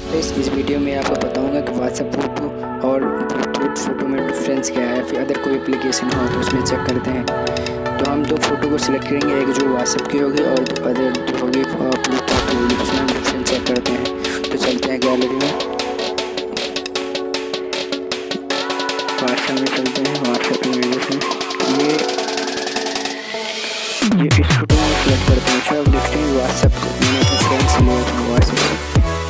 इस वीडियो में आपको बताऊंगा कि व्हाट्सएप फ़ोटो और ब्लूटूथ फ़ोटो में डिफरेंस क्या है, फिर अदर कोई एप्लीकेशन हो तो उसमें चेक करते हैं। तो हम दो फ़ोटो को सिलेक्ट करेंगे, एक जो व्हाट्सएप की होगी और अदर जो होगी ब्लूटूथ होगी, उसमें हम डिफरेंस चेक करते हैं। तो चलते हैं गैलरी में, व्हाट्सएप में चलते हैं। व्हाट्सएप इमेजेस में ये इस फोटो में सिलेक्ट करते हैं। अब देखते हैं व्हाट्सएप मैंने अपने फ्रेंड से लिया था व्हाट्सएप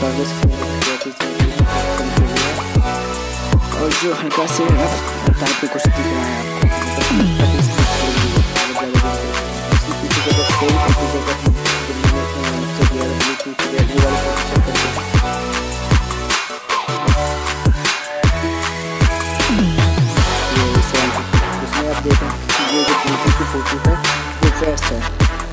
और जो हल्का से टाइप पे कुछ दिख रहा है उसमें आप देखें ये जो ब्लूटूथ की फोटो है वो फ्रेश है।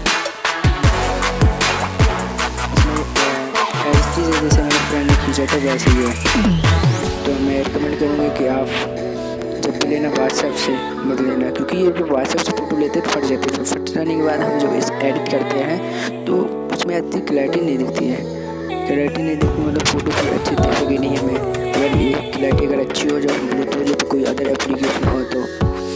इसमें जैसे मेरे फ्रेंड ने खींचा था वैसे ही है। तो मैं रिकमेंड करूँगी कि आप जब भी लेना व्हाट्सएप से मत लेना, क्योंकि ये जो व्हाट्सएप से फ़ोटो लेते हैं तो फट जाते हैं। फट जाने के बाद हम जब इस एडिट करते हैं तो उसमें इतनी क्लैरिटी नहीं दिखती है। क्लैरिटी नहीं दिखती मतलब फ़ोटो फिर अच्छी दिखेगी नहीं हमें। अगर ये क्लैरिटी अगर अच्छी हो जाए ब्लूटूथ तो कोई अदर एप्लीकेशन हो तो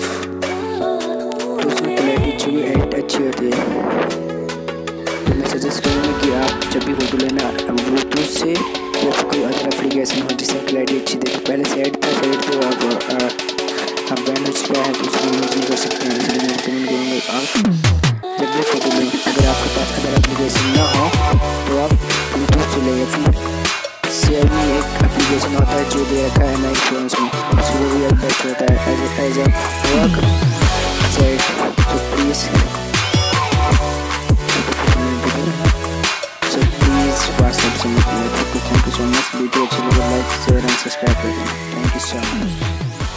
उसमें क्लैरिटी अच्छी होती है। तो मैं सजेस्ट करूँगा कि आप जब भी फ़ोटो लेना ब्लूटूथ से या फिर कोई अदर एप्लीकेशन हो जिससे क्लैरिटी अच्छी देखे। पहले साइड तो आप बैंड हो चुका है तो उसमें यूज़ नहीं कर सकते हैं, इसलिए मैं रिकमेंड करूँगा आप जब भी फोटो लें अगर आपके पास अदर एप्लीकेशन ना हो तो आप ब्लूटूथ से लें। फिर शेयरमी एक एप्लीकेशन होता है जो दे रखा है नए फ़ोन्स में, उसको भी एक बेस्ट होता है एज ए वर्क साइट। तो प्लीज़ व्हाट्सएप से मत लें। Thank you so much. Video अच्छी लगे लाइक शेयर एंड सब्सक्राइब कर दें। Thank you so much.